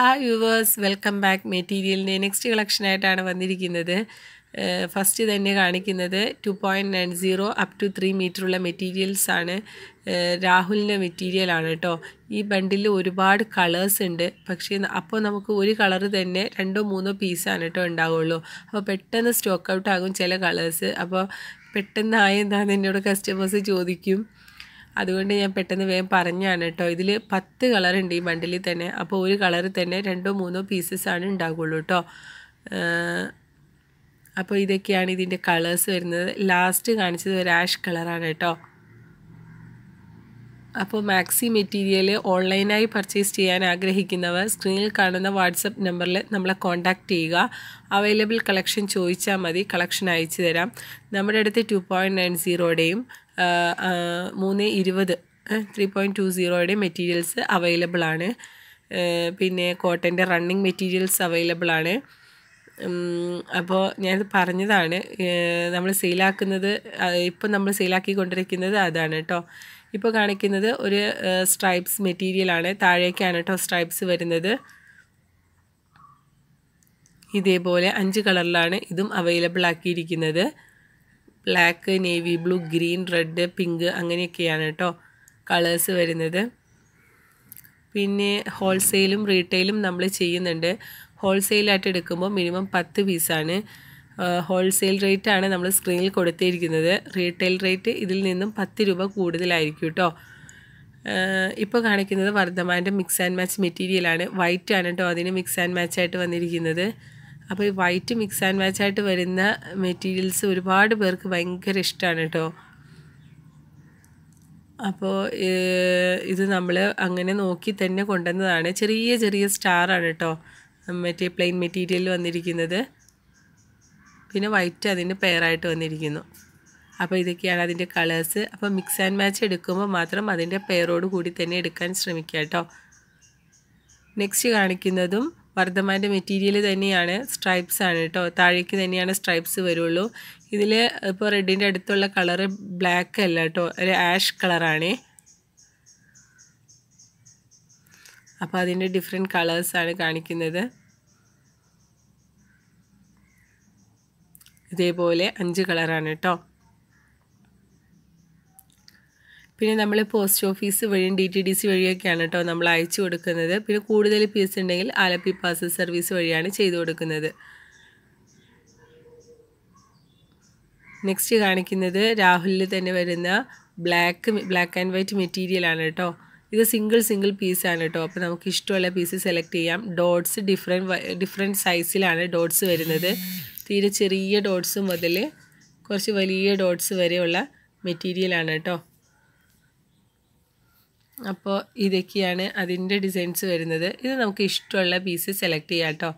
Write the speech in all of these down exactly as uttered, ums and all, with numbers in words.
Hi viewers, welcome back. മെറ്റീരിയലിൻ്റെ next കളക്ഷനായിട്ടാണ് വന്നിരിക്കുന്നത്. ഫസ്റ്റ് തന്നെ കാണിക്കുന്നത് two point nine zero up to three മീറ്ററുള്ള മെറ്റീരിയൽസാണ്. രാഹുലിൻ്റെ മെറ്റീരിയലാണ് കേട്ടോ. ഈ ബണ്ടിൽ ഒരുപാട് കളേഴ്സ് ഉണ്ട്. പക്ഷേ അപ്പോൾ നമുക്ക് ഒരു കളർ തന്നെ രണ്ടോ മൂന്നോ പീസാണ് കേട്ടോ ഉണ്ടാവുള്ളൂ. അപ്പോൾ പെട്ടെന്ന് സ്റ്റോക്ക് ഔട്ട് ആകും ചില കളേഴ്സ്. അപ്പോൾ പെട്ടെന്ന് ആയെന്താണെന്ന് എന്നോട് കസ്റ്റമേഴ്സ് ചോദിക്കും. അതുകൊണ്ട് ഞാൻ പെട്ടെന്ന് വേഗം പറഞ്ഞാണ് കേട്ടോ. ഇതിൽ പത്ത് കളറുണ്ട് ഈ ബണ്ടിലിൽ തന്നെ. അപ്പോൾ ഒരു കളർ തന്നെ രണ്ടോ മൂന്നോ പീസസാണ് ഉണ്ടാകുള്ളൂ കേട്ടോ. അപ്പോൾ ഇതൊക്കെയാണ് ഇതിൻ്റെ കളേഴ്സ് വരുന്നത്. ലാസ്റ്റ് കാണിച്ചത് ഒരു ആഷ് കളറാണ് കേട്ടോ. അപ്പോൾ മാക്സി മെറ്റീരിയൽ ഓൺലൈനായി പർച്ചേസ് ചെയ്യാൻ ആഗ്രഹിക്കുന്നവർ സ്ക്രീനിൽ കാണുന്ന വാട്സപ്പ് നമ്പറിൽ നമ്മളെ കോൺടാക്റ്റ് ചെയ്യുക. അവൈലബിൾ കളക്ഷൻ ചോദിച്ചാൽ മതി, കളക്ഷൻ അയച്ചു തരാം. നമ്മുടെ അടുത്ത് ടു പോയിൻറ്റ് നയൻ സീറോയുടെയും മൂന്ന് ഇരുപത് ത്രീ പോയിൻറ്റ് ടു സീറോയുടെയും മെറ്റീരിയൽസ് അവൈലബിൾ ആണ്. പിന്നെ കോട്ടൻ്റെ റണ്ണിങ് മെറ്റീരിയൽസ് അവൈലബിൾ ആണ്. അപ്പോൾ ഞാനത് പറഞ്ഞതാണ്, നമ്മൾ സെയിലാക്കുന്നത് ഇപ്പം നമ്മൾ സെയിലാക്കിക്കൊണ്ടിരിക്കുന്നത് അതാണ് കേട്ടോ. ഇപ്പോൾ കാണിക്കുന്നത് ഒരു സ്ട്രൈപ്സ് മെറ്റീരിയലാണ്. താഴേക്കാണ് കേട്ടോ സ്ട്രൈപ്സ് വരുന്നത്. ഇതേപോലെ അഞ്ച് കളറിലാണ് ഇതും അവൈലബിൾ ആക്കിയിരിക്കുന്നത്. Black, navy blue, green, red, pink അങ്ങനെയൊക്കെയാണ് കേട്ടോ കളേഴ്സ് വരുന്നത്. പിന്നെ ഹോൾസെയിലും റീറ്റെയിലും നമ്മൾ ചെയ്യുന്നുണ്ട്. ഹോൾസെയിലായിട്ട് എടുക്കുമ്പോൾ മിനിമം പത്ത് പീസാണ്. ഹോൾസെയിൽ റേറ്റാണ് നമ്മൾ സ്ക്രീനിൽ കൊടുത്തിരിക്കുന്നത്. റീറ്റെയിൽ റേറ്റ് ഇതിൽ നിന്നും പത്ത് രൂപ കൂടുതലായിരിക്കും കേട്ടോ. ഇപ്പോൾ കാണിക്കുന്നത് വർദ്ധമാൻ്റെ മിക്സ് ആൻഡ് മാച്ച് മെറ്റീരിയലാണ്. വൈറ്റ് ആണ് കേട്ടോ അതിന് മിക്സ് ആൻഡ് മാച്ചായിട്ട് വന്നിരിക്കുന്നത്. അപ്പോൾ ഈ വൈറ്റ് മിക്സ് ആൻഡ് മാച്ചായിട്ട് വരുന്ന മെറ്റീരിയൽസ് ഒരുപാട് പേർക്ക് ഭയങ്കര ഇഷ്ടമാണ് കേട്ടോ. അപ്പോൾ ഇത് നമ്മൾ അങ്ങനെ നോക്കി തന്നെ കൊണ്ടുവന്നതാണ്. ചെറിയ ചെറിയ സ്റ്റാറാണ് കേട്ടോ മറ്റേ പ്ലെയിൻ മെറ്റീരിയൽ വന്നിരിക്കുന്നത്. പിന്നെ വൈറ്റ് അതിൻ്റെ പെയറായിട്ട് വന്നിരിക്കുന്നു. അപ്പോൾ ഇതൊക്കെയാണ് അതിൻ്റെ കളേഴ്സ്. അപ്പോൾ മിക്സ് ആൻഡ് മാച്ച് എടുക്കുമ്പോൾ മാത്രം അതിൻ്റെ പെയറോട് കൂടി തന്നെ എടുക്കാൻ ശ്രമിക്കുക കേട്ടോ. നെക്സ്റ്റ് കാണിക്കുന്നതും വർദ്ധമാൻ്റെ മെറ്റീരിയൽ തന്നെയാണ്. സ്ട്രൈപ്സ് ആണ് കേട്ടോ. താഴേക്ക് തന്നെയാണ് സ്ട്രൈപ്സ് വരുള്ളൂ. ഇതിൽ ഇപ്പോൾ റെഡിൻ്റെ അടുത്തുള്ള കളറ് ബ്ലാക്ക് അല്ല കേട്ടോ, ഒരു ആഷ് കളറാണ്. അപ്പോൾ അതിൻ്റെ ഡിഫറെൻറ്റ് കളേഴ്സാണ് കാണിക്കുന്നത്. ഇതേപോലെ അഞ്ച് കളറാണ് കേട്ടോ. പിന്നെ നമ്മൾ പോസ്റ്റ് ഓഫീസ് വഴിയും ഡി ടി ഡി സി വഴിയൊക്കെയാണ് കേട്ടോ നമ്മൾ അയച്ചു കൊടുക്കുന്നത്. പിന്നെ കൂടുതൽ പീസ് ഉണ്ടെങ്കിൽ ആലപ്പി പാർസൽ സർവീസ് വഴിയാണ് ചെയ്തു കൊടുക്കുന്നത്. നെക്സ്റ്റ് കാണിക്കുന്നത് രാഹുലിൽ തന്നെ വരുന്ന ബ്ലാക്ക് ബ്ലാക്ക് ആൻഡ് വൈറ്റ് മെറ്റീരിയലാണ് കേട്ടോ. ഇത് സിംഗിൾ സിംഗിൾ പീസാണ് കേട്ടോ. അപ്പോൾ നമുക്ക് ഇഷ്ടമുള്ള പീസ് സെലക്ട് ചെയ്യാം. ഡോട്ട്സ് ഡിഫറെൻറ്റ് ഡിഫറെൻറ്റ് സൈസിലാണ് ഡോട്ട്സ് വരുന്നത്. തീരെ ചെറിയ ഡോട്ട്സ് മുതൽ കുറച്ച് വലിയ ഡോട്ട്സ് വരെയുള്ള മെറ്റീരിയലാണ് കേട്ടോ. അപ്പോൾ ഇതൊക്കെയാണ് അതിൻ്റെ ഡിസൈൻസ് വരുന്നത്. ഇത് നമുക്ക് ഇഷ്ടമുള്ള പീസ് സെലക്ട് ചെയ്യാം കേട്ടോ.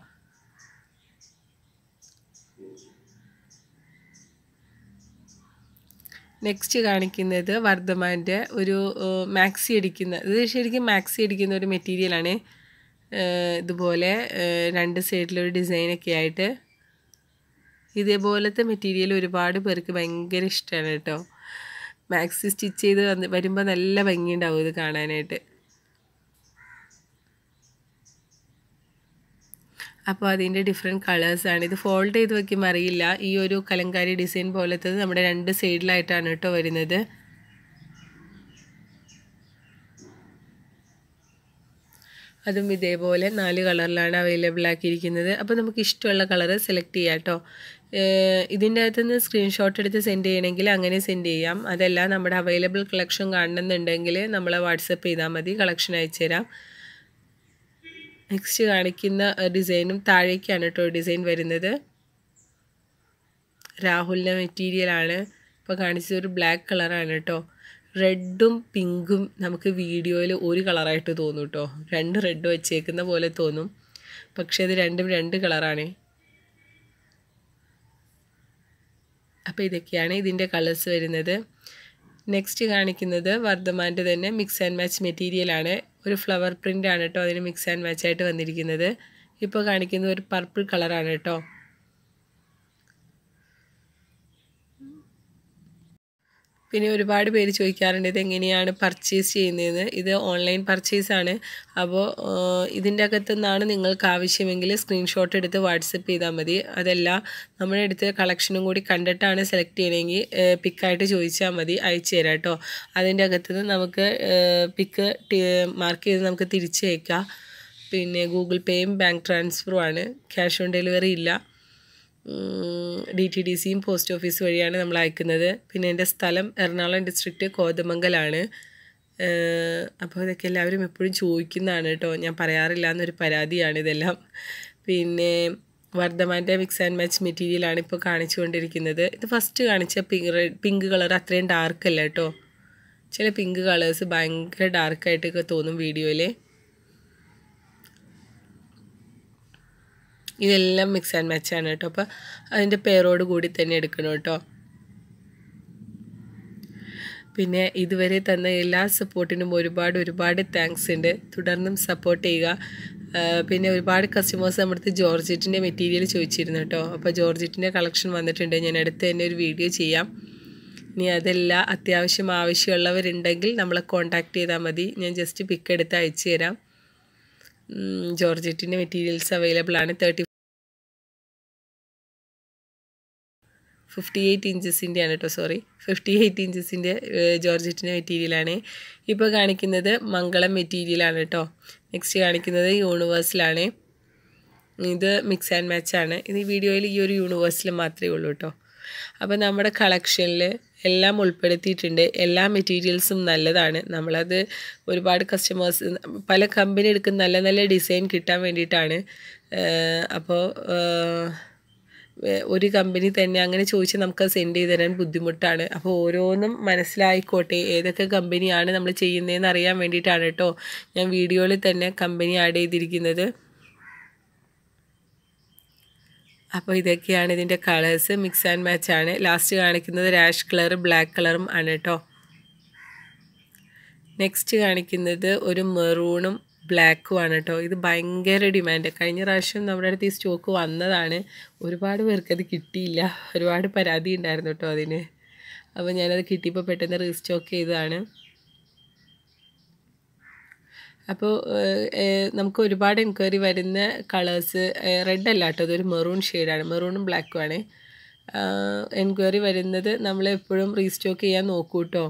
നെക്സ്റ്റ് കാണിക്കുന്നത് വർദ്ധമാൻ്റെ ഒരു മാക്സി അടിക്കുന്ന, ഇത് ശരിക്കും മാക്സി അടിക്കുന്ന ഒരു മെറ്റീരിയലാണ്. ഇതുപോലെ രണ്ട് സൈഡിലൊരു ഡിസൈനൊക്കെ ആയിട്ട് ഇതേപോലത്തെ മെറ്റീരിയൽ ഒരുപാട് പേർക്ക് ഭയങ്കര ഇഷ്ടമാണ് കേട്ടോ. മാക്സി സ്റ്റിച്ച് ചെയ്ത് വന്ന് വരുമ്പോൾ നല്ല ഭംഗിയുണ്ടാവും ഇത് കാണാനായിട്ട്. അപ്പോൾ അതിൻ്റെ ഡിഫറെൻറ്റ് കളേഴ്സാണ്. ഇത് ഫോൾഡ് ചെയ്ത് വയ്ക്കുമ്പോൾ അറിയില്ല. ഈ ഒരു കലങ്കാരി ഡിസൈൻ പോലത്തത് നമ്മുടെ രണ്ട് സൈഡിലായിട്ടാണ് കേട്ടോ വരുന്നത്. അതും ഇതേപോലെ നാല് കളറിലാണ് അവൈലബിൾ ആക്കിയിരിക്കുന്നത്. അപ്പോൾ നമുക്ക് ഇഷ്ടമുള്ള കളറ് സെലക്ട് ചെയ്യാം കേട്ടോ. ഇതിൻ്റെ അകത്തുനിന്ന് സ്ക്രീൻഷോട്ട് എടുത്ത് സെൻഡ് ചെയ്യണമെങ്കിൽ അങ്ങനെ സെൻഡ് ചെയ്യാം. അതല്ല നമ്മുടെ അവൈലബിൾ കളക്ഷൻ കാണണമെന്നുണ്ടെങ്കിൽ നമ്മളെ വാട്സപ്പ് ചെയ്താൽ മതി, കളക്ഷൻ അയച്ചു തരാം. നെക്സ്റ്റ് കാണിക്കുന്ന ഡിസൈനും താഴേക്കാണ് കേട്ടോ ഡിസൈൻ വരുന്നത്. രാഹുലിൻ്റെ മെറ്റീരിയലാണ്. ഇപ്പോൾ കാണിച്ചത് ഒരു ബ്ലാക്ക് കളറാണ് കേട്ടോ. റെഡും പിങ്കും നമുക്ക് വീഡിയോയിൽ ഒരു കളറായിട്ട് തോന്നും കേട്ടോ. രണ്ട് റെഡ് വെച്ചേക്കുന്ന പോലെ തോന്നും, പക്ഷേ ഇത് രണ്ടും രണ്ട് കളറാണ്. അപ്പോൾ ഇതൊക്കെയാണ് ഇതിൻ്റെ കളേഴ്സ് വരുന്നത്. നെക്സ്റ്റ് കാണിക്കുന്നത് വർദ്ധമാൻ്റെ തന്നെ മിക്സ് ആൻഡ് മാച്ച് മെറ്റീരിയലാണ്. ഒരു ഫ്ലവർ പ്രിൻ്റ് ആണ് കേട്ടോ അതിന് മിക്സ് ആൻഡ് മാച്ചായിട്ട് വന്നിരിക്കുന്നത്. ഇപ്പോൾ കാണിക്കുന്നത് ഒരു പർപ്പിൾ കളറാണ് കേട്ടോ. പിന്നെ ഒരുപാട് പേര് ചോദിക്കാറുണ്ട് ഇതെങ്ങനെയാണ് പർച്ചേസ് ചെയ്യുന്നതെന്ന്. ഇത് ഓൺലൈൻ പർച്ചേസാണ്. അപ്പോൾ ഇതിൻ്റെ അകത്തു നിന്നാണ് നിങ്ങൾക്ക് ആവശ്യമെങ്കിൽ സ്ക്രീൻഷോട്ട് എടുത്ത് വാട്സപ്പ് ചെയ്താൽ മതി. അതല്ല നമ്മുടെ അടുത്ത് കളക്ഷനും കൂടി കണ്ടിട്ടാണ് സെലക്ട് ചെയ്യണമെങ്കിൽ പിക്കായിട്ട് ചോദിച്ചാൽ മതി, അയച്ചു തരാം കേട്ടോ. അതിൻ്റെ അകത്തുനിന്ന് നമുക്ക് പിക്ക് മാർക്ക് ചെയ്ത് നമുക്ക് തിരിച്ചയക്കാം. പിന്നെ ഗൂഗിൾ പേയും ബാങ്ക് ട്രാൻസ്ഫറും ആണ്, ക്യാഷ് ഓൺ ഡെലിവറി ഇല്ല. ഡി ടി ഡി സിയും പോസ്റ്റ് ഓഫീസ് വഴിയാണ് നമ്മൾ അയക്കുന്നത്. പിന്നെ എൻ്റെ സ്ഥലം എറണാകുളം ഡിസ്ട്രിക്റ്റ് കോതമംഗലാണ്. അപ്പോൾ ഇതൊക്കെ എല്ലാവരും എപ്പോഴും ചോദിക്കുന്നതാണ് കേട്ടോ, ഞാൻ പറയാറില്ല എന്നൊരു പരാതിയാണ് ഇതെല്ലാം. പിന്നെ വർദ്ധമാൻ്റെ മിക്സ് ആൻഡ് മാച്ച് മെറ്റീരിയലാണ് ഇപ്പോൾ കാണിച്ചുകൊണ്ടിരിക്കുന്നത്. ഇത് ഫസ്റ്റ് കാണിച്ച പിങ്ക് പിങ്ക് കളർ അത്രയും ഡാർക്ക് അല്ല കേട്ടോ. ചില പിങ്ക് കളേഴ്സ് ഭയങ്കര ഡാർക്കായിട്ടൊക്കെ തോന്നും വീഡിയോയിൽ. ഇതെല്ലാം മിക്സ് ആൻഡ് മാച്ചാണ് കേട്ടോ. അപ്പോൾ അതിൻ്റെ പേരോട് കൂടി തന്നെ എടുക്കണം കേട്ടോ. പിന്നെ ഇതുവരെ തന്ന എല്ലാ സപ്പോർട്ടിനും ഒരുപാട് ഒരുപാട് താങ്ക്സ് ഉണ്ട്. തുടർന്നും സപ്പോർട്ട് ചെയ്യുക. പിന്നെ ഒരുപാട് കസ്റ്റമേഴ്സ് നമ്മുടെ അടുത്ത് ജോർജറ്റിൻ്റെ മെറ്റീരിയൽ ചോദിച്ചിരുന്നു കേട്ടോ. അപ്പോൾ ജോർജറ്റിൻ്റെ കളക്ഷൻ വന്നിട്ടുണ്ട്, ഞാൻ അടുത്ത് തന്നെ ഒരു വീഡിയോ ചെയ്യാം. ഇനി അതെല്ലാം അത്യാവശ്യം ആവശ്യമുള്ളവരുണ്ടെങ്കിൽ നമ്മളെ കോൺടാക്റ്റ് ചെയ്താൽ മതി, ഞാൻ ജസ്റ്റ് പിക്ക് എടുത്ത് അയച്ചു തരാം. ജോർജറ്റിൻ്റെ മെറ്റീരിയൽസ് അവൈലബിൾ ആണ്. തേർട്ടി ഫിഫ്റ്റി എയ്റ്റ് ഇഞ്ചസിൻ്റെ ആണ് കേട്ടോ, സോറി ഫിഫ്റ്റി എയ്റ്റ് ഇഞ്ചസിൻ്റെ ജോർജറ്റിൻ്റെ മെറ്റീരിയലാണ്. ഇപ്പോൾ കാണിക്കുന്നത് മംഗളം മെറ്റീരിയലാണ് കേട്ടോ. നെക്സ്റ്റ് കാണിക്കുന്നത് യൂണിവേഴ്സിലാണ്. ഇത് മിക്സ് ആൻഡ് മാച്ചാണ്. ഇത് ഈ വീഡിയോയിൽ ഈ ഒരു യൂണിവേഴ്സിൽ മാത്രമേ ഉള്ളൂ കേട്ടോ. അപ്പോൾ നമ്മുടെ കളക്ഷനിൽ എല്ലാം ഉൾപ്പെടുത്തിയിട്ടുണ്ട്. എല്ലാ മെറ്റീരിയൽസും നല്ലതാണ്. നമ്മളത് ഒരുപാട് കസ്റ്റമേഴ്സ് പല കമ്പനി എടുക്കുന്ന നല്ല നല്ല ഡിസൈൻ കിട്ടാൻ വേണ്ടിയിട്ടാണ്. അപ്പോൾ ഒരു കമ്പനി തന്നെ അങ്ങനെ ചോദിച്ചാൽ നമുക്ക് സെൻഡ് ചെയ്ത് തരാൻ ബുദ്ധിമുട്ടാണ്. അപ്പോൾ ഓരോന്നും മനസ്സിലായിക്കോട്ടെ ഏതൊക്കെ കമ്പനിയാണ് നമ്മൾ ചെയ്യുന്നതെന്ന് അറിയാൻ വേണ്ടിയിട്ടാണ് കേട്ടോ ഞാൻ വീഡിയോയിൽ തന്നെ കമ്പനി ആഡ് ചെയ്തിരിക്കുന്നത്. അപ്പോൾ ഇതൊക്കെയാണ് ഇതിൻ്റെ കളേഴ്സ്, മിക്സ് ആൻഡ് മാച്ച് ആണ്. ലാസ്റ്റ് കാണിക്കുന്നത് രാഷ് കളറും ബ്ലാക്ക് കളറും ആണ് കേട്ടോ. നെക്സ്റ്റ് കാണിക്കുന്നത് ഒരു മെറൂണും ബ്ലാക്കും ആണ് കേട്ടോ. ഇത് ഭയങ്കര ഡിമാൻഡ്. കഴിഞ്ഞ പ്രാവശ്യം നമ്മുടെ അടുത്ത് ഈ സ്റ്റോക്ക് വന്നതാണ്, ഒരുപാട് പേർക്ക് അത് കിട്ടിയില്ല, ഒരുപാട് പരാതി ഉണ്ടായിരുന്നു കേട്ടോ അതിന്. അപ്പോൾ ഞാനത് കിട്ടിയപ്പോൾ പെട്ടെന്ന് റീസ്റ്റോക്ക് ചെയ്തതാണ്. അപ്പോൾ നമുക്ക് ഒരുപാട് എൻക്വയറി വരുന്ന കളേഴ്സ് റെഡ് അല്ല കേട്ടോ, അതൊരു മെറൂൺ ഷെയ്ഡാണ്, മെറൂണും ബ്ലാക്കും ആണ് എൻക്വയറി വരുന്നത്. നമ്മൾ എപ്പോഴും റീസ്റ്റോക്ക് ചെയ്യാൻ നോക്കൂ കേട്ടോ.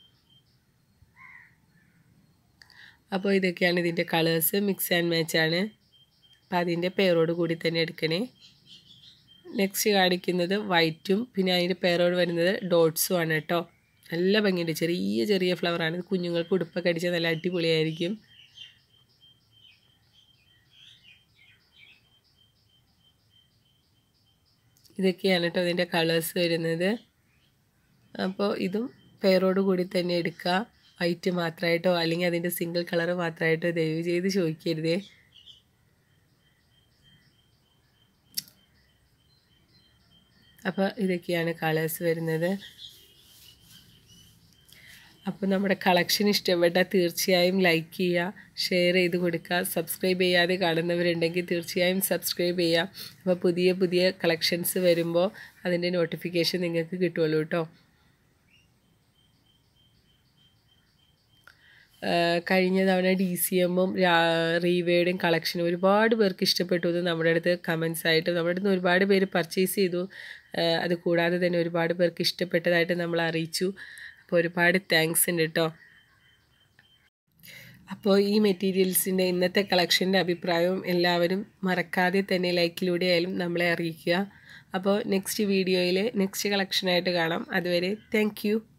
അപ്പോൾ ഇതൊക്കെയാണ് ഇതിൻ്റെ കളേഴ്സ്, മിക്സ് ആൻഡ് മാച്ച് ആണ്. അപ്പോൾ അതിൻ്റെ പേരോട് കൂടി തന്നെ എടുക്കണേ. നെക്സ്റ്റ് കാണിക്കുന്നത് വൈറ്റും പിന്നെ അതിൻ്റെ പേരോട് വരുന്നത് ഡോട്ട്സും ആണ് കേട്ടോ. നല്ല ഭംഗിയുണ്ട്, ചെറിയ ചെറിയ ഫ്ലവറാണ്. കുഞ്ഞുങ്ങൾക്ക് ഉടുപ്പൊക്കെ അടിച്ചാൽ നല്ല അടിപൊളിയായിരിക്കും. ഇതൊക്കെയാണ് കേട്ടോ ഇതിൻ്റെ കളേഴ്സ് വരുന്നത്. അപ്പോൾ ഇതും പേരോട് കൂടി തന്നെ എടുക്കുക. വൈറ്റ് മാത്രമായിട്ടോ അല്ലെങ്കിൽ അതിൻ്റെ സിംഗിൾ കളർ മാത്രമായിട്ടോ ദയവ് ചെയ്ത് ചോദിക്കരുതേ. അപ്പോൾ ഇതൊക്കെയാണ് കളേഴ്സ് വരുന്നത്. അപ്പോൾ നമ്മുടെ കളക്ഷൻ ഇഷ്ടപ്പെട്ടാൽ തീർച്ചയായും ലൈക്ക് ചെയ്യുക, ഷെയർ ചെയ്ത് കൊടുക്കുക. സബ്സ്ക്രൈബ് ചെയ്യാതെ കാണുന്നവരുണ്ടെങ്കിൽ തീർച്ചയായും സബ്സ്ക്രൈബ് ചെയ്യുക. അപ്പോൾ പുതിയ പുതിയ കളക്ഷൻസ് വരുമ്പോൾ അതിൻ്റെ നോട്ടിഫിക്കേഷൻ നിങ്ങൾക്ക് കിട്ടുമല്ലോ കേട്ടോ. കഴിഞ്ഞ തവണ ഡി സി എമ്മും റീവേഡും കളക്ഷനും ഒരുപാട് പേർക്ക് ഇഷ്ടപ്പെട്ടു എന്ന് നമ്മുടെ അടുത്ത് കമൻസ് ആയിട്ട് നമ്മുടെ അടുത്ത് ഒരുപാട് പേര് പർച്ചേസ് ചെയ്തു. അത് കൂടാതെ തന്നെ ഒരുപാട് പേർക്ക് ഇഷ്ടപ്പെട്ടതായിട്ട് നമ്മൾ അറിയിച്ചു. അപ്പോൾ ഒരുപാട് താങ്ക്സ് ഉണ്ട് കേട്ടോ. അപ്പോൾ ഈ മെറ്റീരിയൽസിൻ്റെ ഇന്നത്തെ കളക്ഷൻ്റെ അഭിപ്രായവും എല്ലാവരും മറക്കാതെ തന്നെ ലൈക്കിലൂടെ ആയാലും നമ്മളെ അറിയിക്കുക. അപ്പോൾ നെക്സ്റ്റ് വീഡിയോയിൽ നെക്സ്റ്റ് കളക്ഷനായിട്ട് കാണാം. അതുവരെ താങ്ക് യു.